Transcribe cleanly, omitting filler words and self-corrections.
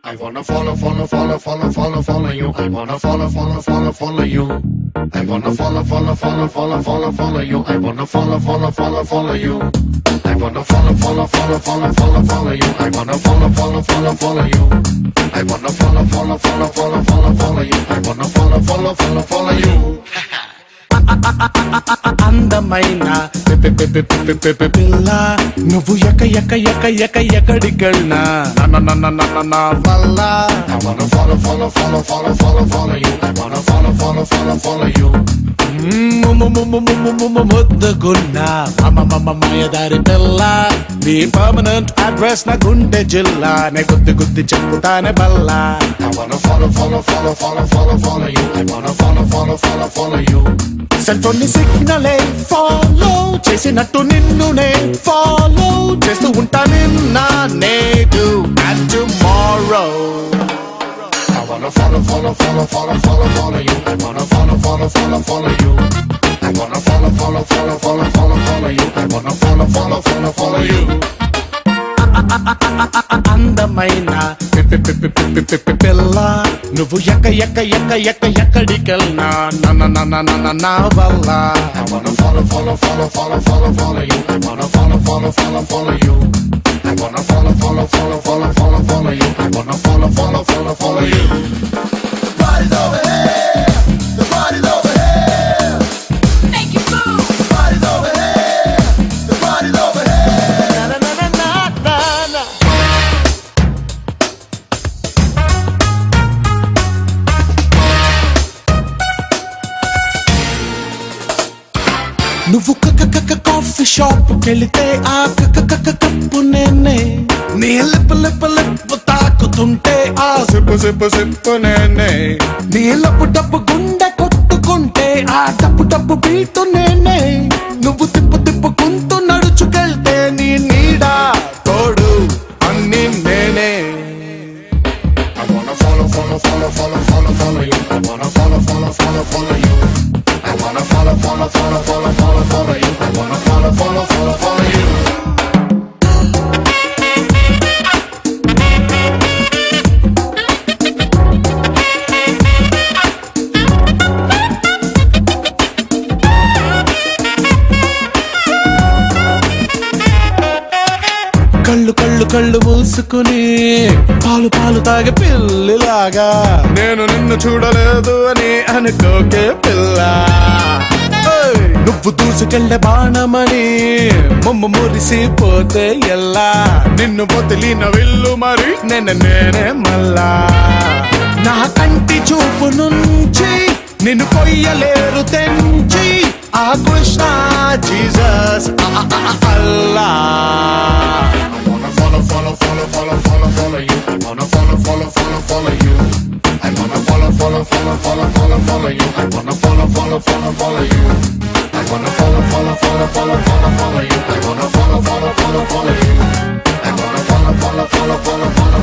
I wanna follow, follow, follow, follow, follow, follow you. I wanna follow, follow, follow, follow you. I wanna follow, follow, follow, follow, follow, follow you. I wanna follow, follow, follow, follow you. I wanna follow, follow, follow, follow, follow, follow you. I wanna follow, follow, follow, follow you. I wanna follow, follow, follow, follow, follow, follow you. I wanna follow, follow, follow, follow you. అందమైన పిల్ల నువ్వు ఎక్కడికెళ్ళినా నా వల్ల I wanna follow, follow, follow, follow, follow, follow you. I wanna follow, follow, follow, follow you. ముద్దుగున్నా మాయదారి పిల్ల నీ permanent address నా గుండె జిల్లా నే గుద్ది చెప్పుతానే బల్లా I wanna follow, follow, follow, follow, follow, follow you. I wanna follow, follow, follow, follow you. Cell phone ని సిగ్నలే ఫాలో చేసినట్టు నిన్ను నే ఫాలో చేస్తూ ఉంటా నిన్న నేడు and tomorrow I wanna follow, follow, follow, follow, follow, follow you. I wanna follow, follow, follow, follow you. I wanna follow, follow, follow, follow, follow, follow you. I wanna follow, follow, follow, follow you. అందమైన పిల్ల నువ్వు ఎక్కడికెళ్ళినా నా వల్ల I wanna follow, follow, follow, follow, follow, follow you. I wanna follow, follow, follow, follow you. I wanna follow, follow, follow, follow, follow, follow you. I wanna follow, follow, follow, follow you. The party's over here. The party's over here. Make it move. The party's over here. The party's over here. Na na na na na na. నువ్వు coffee shop కెళితే ఆ cup నేనే నీ lip తాకుతుంటే ఆ sip నేనే నీ డబ్బు గుండె కొట్టుకుంటే ఆ డబ్బు బీటు నేనే నువ్వు తిప్పుకుంటూ నడుచుకెళ్తే నీ నీడా తోడు అన్ని నేనే I wanna follow, follow, follow, follow, follow, follow you. I wanna follow, follow, follow, follow you. I wanna follow, follow, follow, follow, follow, follow you. I wanna follow, follow, follow, follow you. కళ్ళు మూసుకుని పాలు తాగే పిల్లిలాగా నేను నిన్ను చూడలేదు అని అనుకోకే పిల్ల నువ్వు దూసుకెళ్ళే బాణమని మురిసిపోతే ఎల్లా నిన్ను వదిలిన విల్లు మరి నేనే మళ్ళా నా కంటి చూపు నుంచి నిన్ను కొయ్యలేరు తెంచి ఆ Krishna Jesus Allah follow, follow, follow, follow, follow, follow you. I wanna follow, follow, follow, follow you. I wanna follow, follow, follow, follow, follow, follow you. I wanna follow, follow, follow, follow you. I wanna follow, follow, follow, follow, follow, follow you. I wanna follow, follow, follow, follow you. I wanna follow, follow, follow, follow, follow.